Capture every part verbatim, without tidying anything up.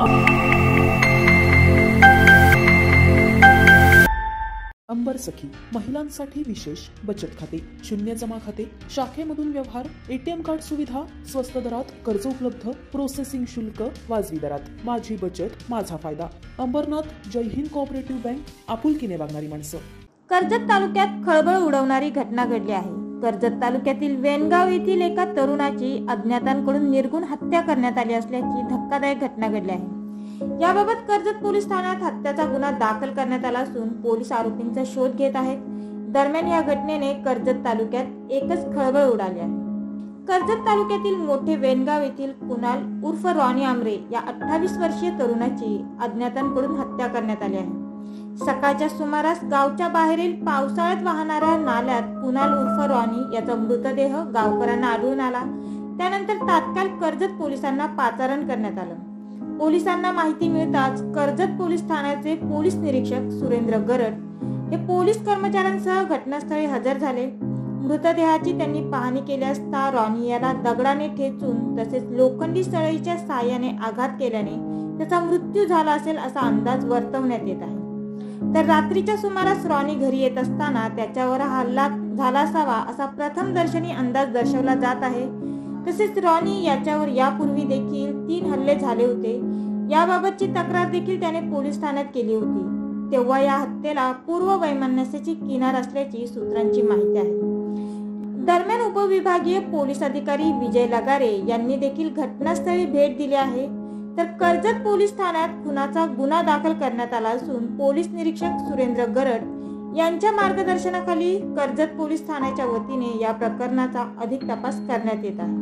अंबर सखी महिलांसाठी विशेष बचत खाते, शून्य जमा खाते, शाखेमधून व्यवहार, एटीएम कार्ड सुविधा, स्वस्त दरात कर्ज उपलब्ध, प्रोसेसिंग शुल्क वाजवी दरात, माझी बचत माझा फायदा. अंबरनाथ जय हिंद कोऑपरेटिव्ह बँक, आपुलकीने वागणारी माणसं. कर्जत तालुक्यात खळबळ उडवणारी घटना घडली आहे. कर्जत तालुक्यातील वेनगाव येथील एका तरुणाची अज्ञातांकडून निर्गुण हत्या करण्यात आली असल्याची धक्कादायक घटना घडली आहे. याबाबत कर्जत पोलीस ठाण्यात हत्येचा गुन्हा दाखल करण्यात आला असून पोलीस आरोपींचा शोध घेत आहेत. दरम्यान या घटनेने कर्जत तालुक्यात एकच खळबळ उडाली आहे. कर्जत तालुक्यातील मोठे वेनगाव येथील कुणाल उर्फ रॉनी आमरे या अठ्ठावीस वर्षीय तरुणाची अज्ञातांकडून हत्या करण्यात आली आहे. सकाळच्या सुमारास गावच्या बाहेरील पावसाळ्यात वाहणाऱ्या नाल्यात कुणाल उर्फ रॉनी याचा मृतदेह गावकऱ्यांना आढळून आला. त्यानंतर तात्काळ कर्जत पोलिसांना पाचारण करण्यात आलं. पोलिसांना माहिती मिळताच कर्जत पोलीस ठाण्याचे पोलीस निरीक्षक सुरेंद्र गरड हे पोलीस कर्मचाऱ्यांसह घटनास्थळी हजर झाले. मृतदेहाची त्यांनी पाहणी केली असता रॉनी याला दगडाने ठेचून तसेच लोखंडी सळईच्या साहाय्याने आघात केल्याने त्याचा मृत्यू झाला असेल असा अंदाज वर्तवण्यात येत आहे. तर रात्रीच्या सुमारास रॉनी घरी येत असताना त्याच्यावर हल्ला झाला असावा असा प्रथम दर्शनी अंदाज दर्शवला जात आहे. तसेच रॉनी याच्यावर यापूर्वी देखील तीन हल्ले झाले होते. याबाबतची तक्रार देखील त्याने पोलीस ठाण्यात केली होती. तेव्हा या हत्येला पूर्व वैमनस्याची किनार असल्याची सूत्रांची माहिती आहे. दरम्यान उपविभागीय पोलीस अधिकारी विजय लगारे यांनी देखील घटनास्थळी भेट दिली आहे. तर कर्जत पोलीस ठाण्यात खुनाचा गुन्हा दाखल करण्यात आला असून पोलीस निरीक्षक सुरेंद्र गरड यांच्या मार्गदर्शनाखाली कर्जत पोलीस ठाण्याच्या वतीने या प्रकरणाचा अधिक तपास करण्यात येत आहे.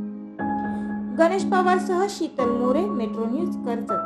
गणेश पवार सह शीतल मोरे, मेट्रो न्यूज,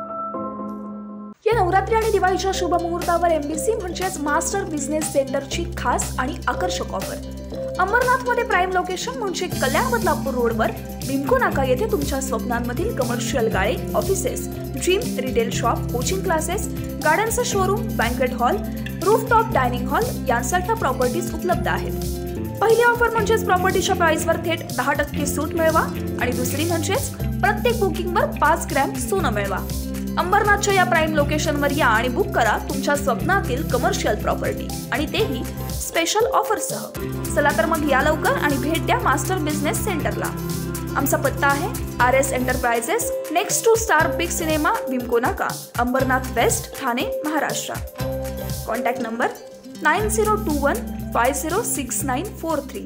कर्जत. या नवरात्री आणि दिवाळीच्या शुभ मुहूर्तावर एमबीसी म्हणजेच मास्टर बिझनेस सेंटरची खास आणि आकर्षक ऑफर. अंबरनाथ मध्ये प्राइम लोकेशन म्हणजे कल्याण बदलापूर रोडवर बिमको नाका येथे तुमच्या स्वप्नांमधील कमर्शियल गाळे, offices, gym, retail shop, coaching classes, गार्डनचं showroom, banquet hall, rooftop dining hall यांसारख्या प्रॉपर्टीज उपलब्ध आहेत. पहिली ऑफर म्हणजेच प्रॉपर्टीच्या प्राइसवर थेट दहा टक्के सूट मिळवा आणि दुसरी म्हणजेच प्रत्येक बुकिंगवर पाच ग्रॅम सोनं मिळवा. अंबरनाथच्या या प्राइम लोकेशनवर या आणि बुक करा तुमच्या स्वप्नातील कमर्शियल प्रॉपर्टी आणि तेही स्पेशल ऑफरसह. चला तर मग या लवकर आणि भेट द्या मास्टर बिझनेस सेंटरला. आमचा पत्ता आहे R S enterprises, next to Star Big cinema, Bimco Naka, Ambernath west, Thane, Maharashtra. Contact number nine zero two one five zero six nine four three.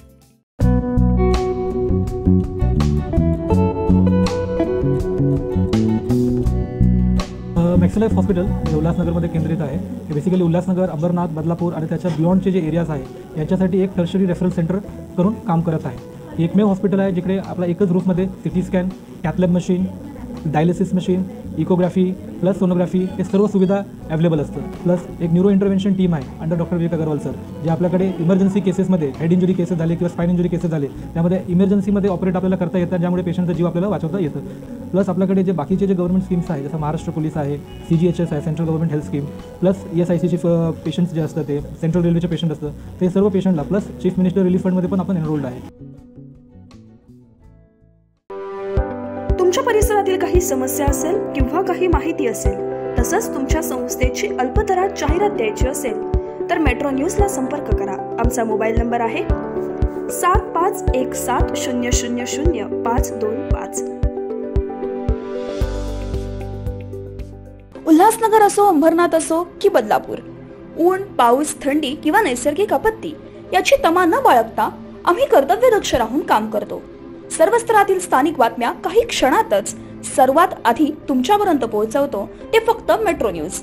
Maxlife hospital हे उल्हासनगरमध्ये केंद्रित आहे. हे बेसिकली उल्हासनगर, अंबरनाथ, बदलापूर आणि त्याच्या बियॉन्डचे जे एरियाज आहे यांच्यासाठी एक टर्शरी रेफरल सेंटर करून काम करत आहे. एकमेव हॉस्पिटल आहे जिकडे आपला एकच रूफमध्ये CT scan, cath lab machine, dialysis machine, echography plus sonography हे सर्व सुविधा अवेलेबल असतं. प्लस एक न्यूरो इंटरव्हेन्शन टीम आहे under doctor Vivek Agarwal sir, जे आपल्याकडे इमर्जन्सी केसेसमध्ये हेड इंजुरी केसेस झाले किंवा स्पाइन इंजुरी केसेस झाले त्यामध्ये इमर्जन्सीमध्ये ऑपरेट आपल्याला करता येतात, ज्यामुळे पेशंटचा जीव आपल्याला वाचवता येतं. प्लस आपल्याकडे जे बाकीचे जे गव्हर्नमेंट स्कीम्स आहे जसं महाराष्ट्र पोलीस आहे, सी जी एच एस आहे, central government health scheme, plus E S I सीचे पेशंट्स जे असतात ते सेंट्रल रेल्वेचे पेशंट असतं ते सर्व पेशंटला, प्लस चीफ मिनिस्टर रिलीफ फंडमध्ये पण आपण एनरोल्ड आहे. तुमच्या परिसरातील काही समस्या असेल किंवा काही माहिती असेल, तसंच तुमच्या संस्थेची अल्पदरात जाहिरात द्यायची असेल तर मेट्रो न्यूजला संपर्क करा. आमचा मोबाईल नंबर आहे सात पाच एक सात शून्य शून्य शून्य पाच दोन पाच. उल्हासनगर असो, अंबरनाथ असो की बदलापूर, ऊन, पाऊस, थंडी किंवा नैसर्गिक आपत्ती याची तमा न बाळगता आम्ही कर्तव्यदक्ष राहून काम करतो. सर्व स्तरातील स्थानिक बातम्या काही क्षणातच सर्वात आधी तुमच्यापर्यंत पोहोचवतो ते फक्त मेट्रो न्यूज.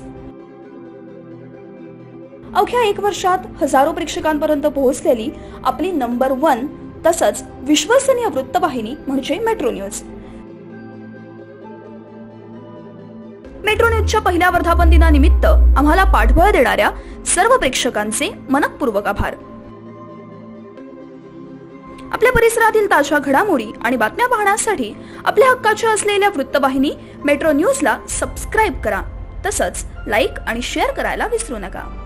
अवघ्या एक वर्षात हजारो प्रेक्षकांपर्यंत पोहोचलेली आपली नंबर वन तसंच विश्वसनीय वृत्तवाहिनी म्हणजे मेट्रो न्यूज. मेट्रो न्यूजच्या पहिल्या वर्धापन दिनानिमित्त आम्हाला पाठबळ देणाऱ्या सर्व प्रेक्षकांचे मनःपूर्वक आभार. आपल्या परिसरातील ताज्या घडामोडी आणि बातम्या पाहण्यासाठी आपल्या हक्काच्या असलेल्या वृत्तवाहिनी मेट्रो न्यूजला सबस्क्राईब करा. तसंच लाईक आणि शेअर करायला विसरू नका.